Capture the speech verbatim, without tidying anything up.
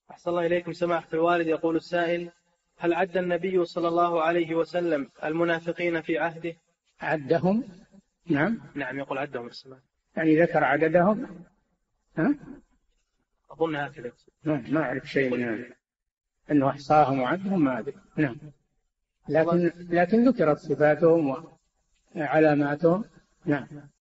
أحسن الله إليكم سماحة الوالد. يقول السائل: هل عد النبي صلى الله عليه وسلم المنافقين في عهده؟ عدهم؟ نعم. نعم يقول عدهم السماء. يعني ذكر عددهم؟ ها؟ أظن هكذا. ما أعرف شيء من هذا، أنه أحصاهم وعدهم ما أدري. نعم. لكن لكن ذكرت صفاتهم وعلاماتهم. نعم.